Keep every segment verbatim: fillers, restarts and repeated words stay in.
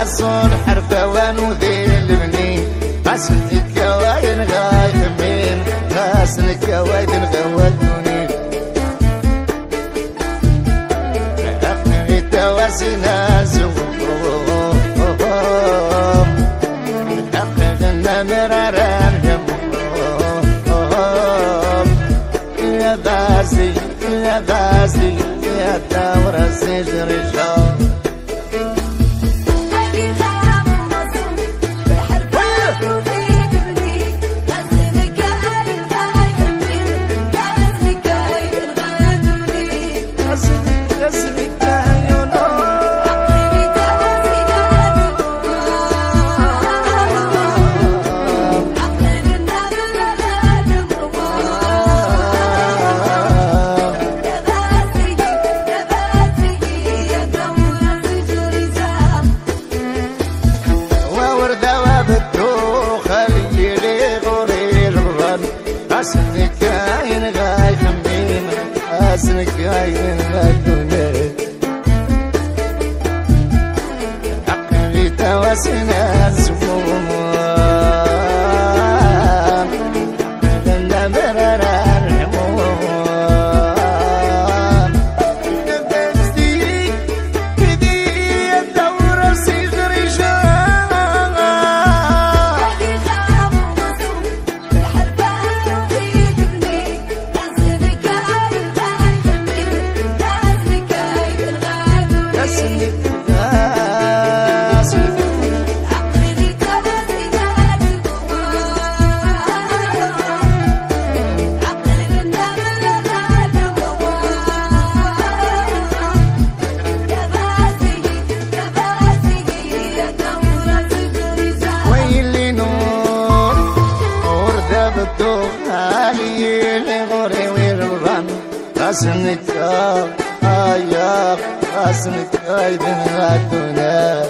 صون حرفة ونوذي البنين غاسنك كواين غاي ثمين غاسنك كواين غواتوني أخني تواسنا زوم أخننا مراران يا باسي يا باسي يا دورة سجر الشام غاسنك كاين غاي خميم غاسنك كاين غاي دوني عقلي تواسنا الزموم عقلنا مرارا الحموم نبستي بدي الدورة سيجري شام غاسنك يا غاسنك ايدن غاتونا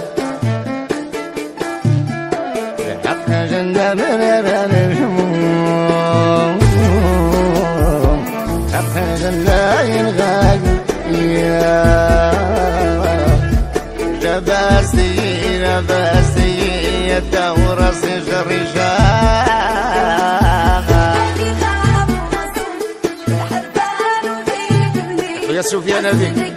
حق جنة مرارا الهموم حق جنة ينغاق يا جباسي جباسي يا دورة سجر يا سفيان ذيك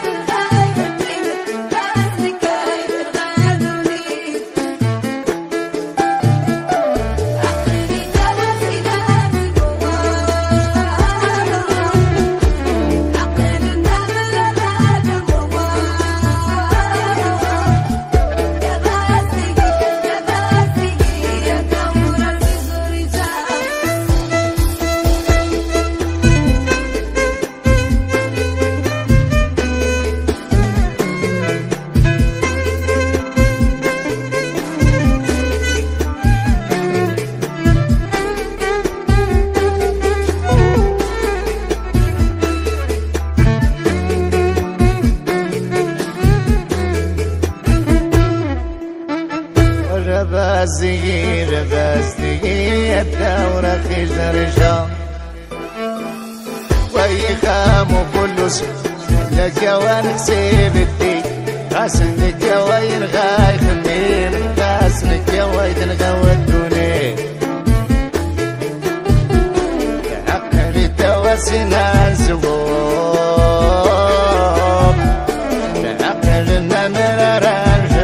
رباسي رباسي الدورة خجر شام ويخام وفلوس لك ونسيب الدين غاسنك وين غاي خمين غاسنك وين غودوني عقلي تواسنا زبوم عقلنا مرارا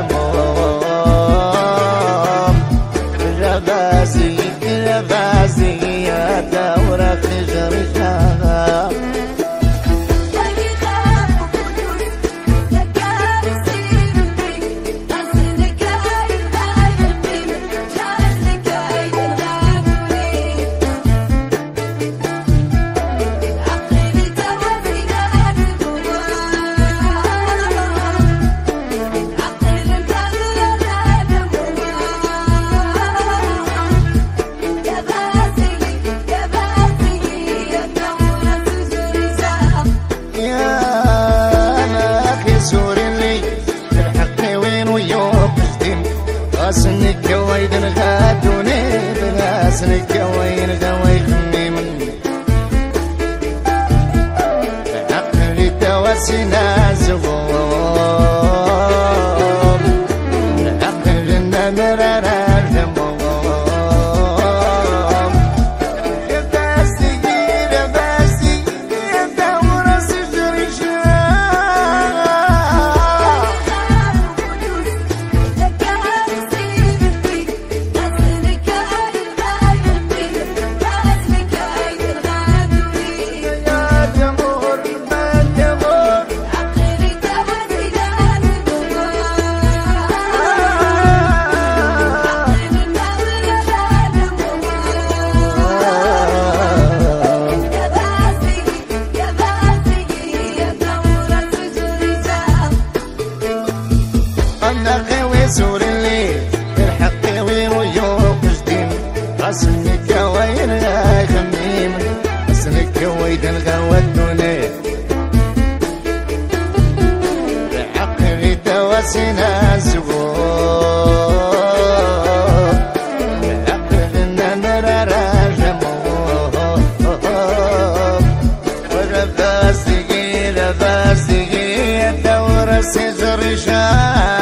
رباسي رباسي يا دورة خجر شام غاسنك وين غادوني بغاسنك وين غوي خميم عقلي تواسنا زغوم سور الليل الحق ويرويوك جديم غسلك وين غا خميم غسلك ويدن غا الدنيا الحق غيت وسنا الزبور الحق غنا مرارا جمور ورفاسي رفاسي الدور سجر شام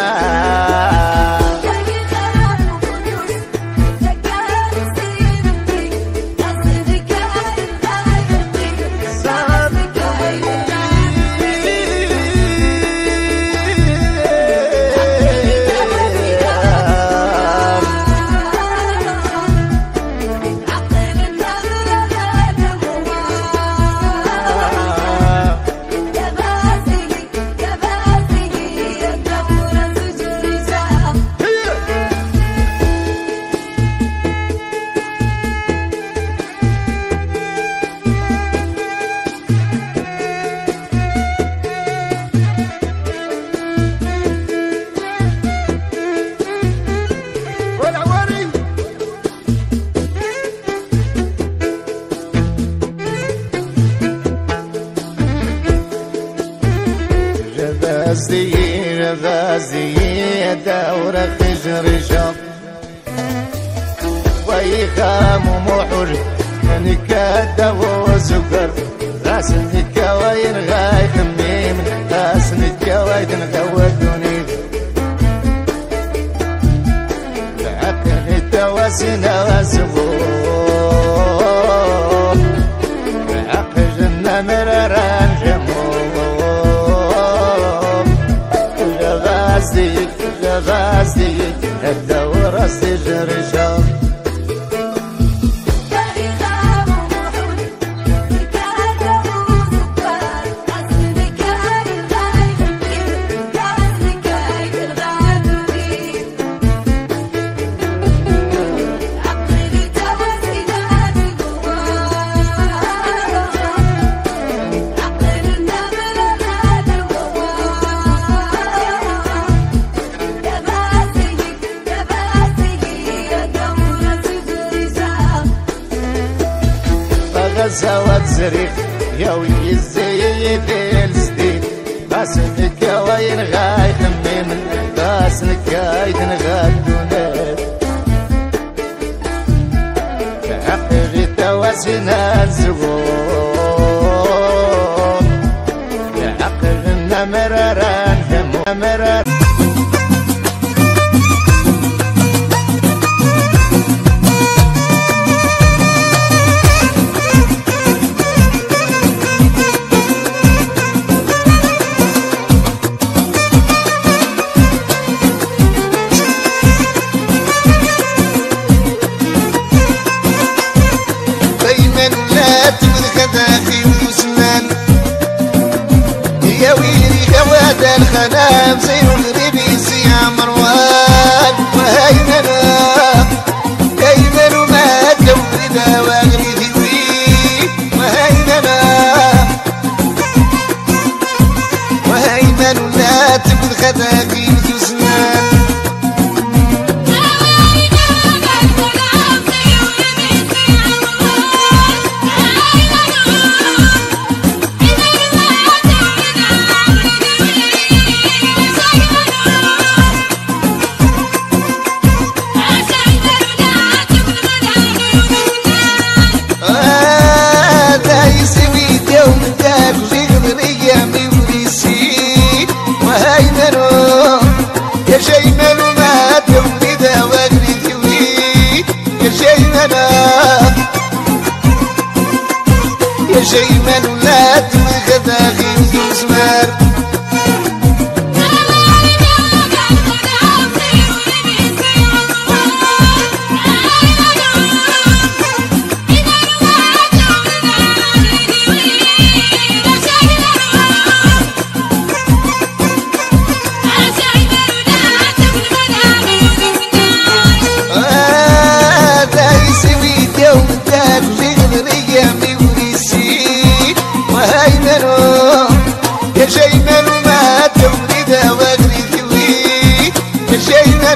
غازي غازي دورة خجر شاب ويخام ومحر نكاد وزقر غاسنك وين غاي خميم غاسنك وين غودوني عقل التواسنا وزبور عقلنا مراران جمور غازي غازي الدورة سجر شام زوات زريق يا ويلي الزيد الزديد غاسنك وين غاي خميم غاسنك يدن غادونات عقلي تواسنا الزبور عقلنا مراران هم مرار الخنام زين الغريبي سيا مروان وهيمنا دايما وما تولد واغري ذوي وهيمنا وهيمن ولا تبذ خذاكي وزوزنان شيمن ولا تمخذاخي وزمار يا شيمن ما تولد واغري ثوي يا شيمن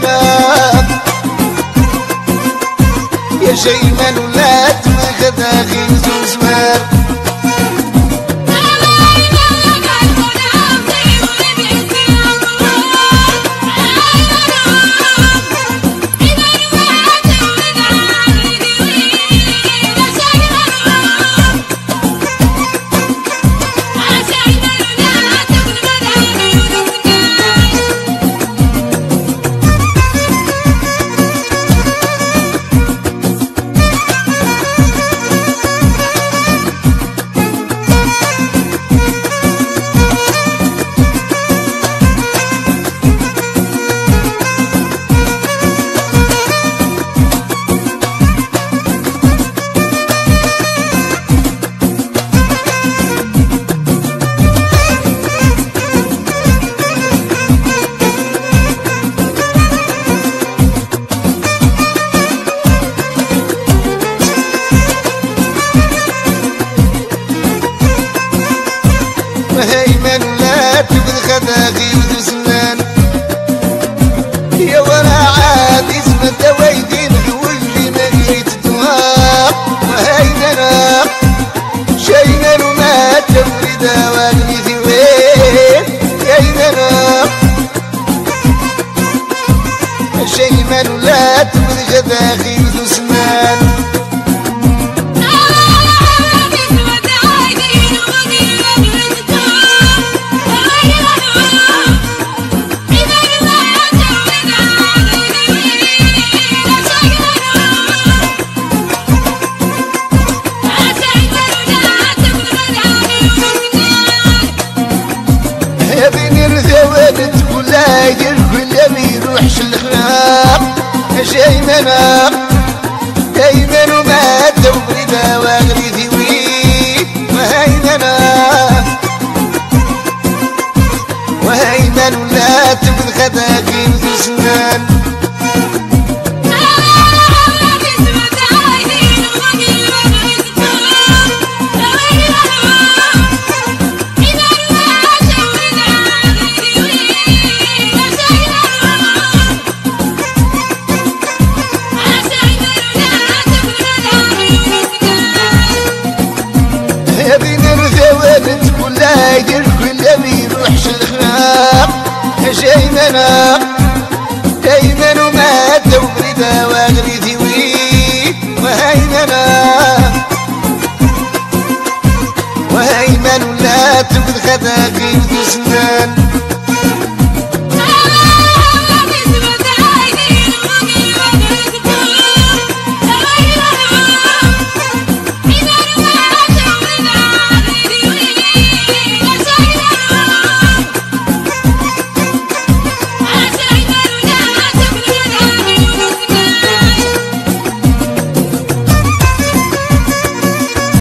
يا شيمن ولا تمخذ اخي وزمار هيمن لا تبذ خذاقي وذسنان يا ورا عاد اسم الدوايدين واللي ما لقيت دواء وهيمن شيمن وما تولد واغني ثوين هيمن شيمن لا تبذ خذاقي وذسنان ولا يركل ما يروحش الخلاق شيمن هيمن وما تولد واغري ثوي وهيمن وهيمن ولا تبذ خذاقي وذسنان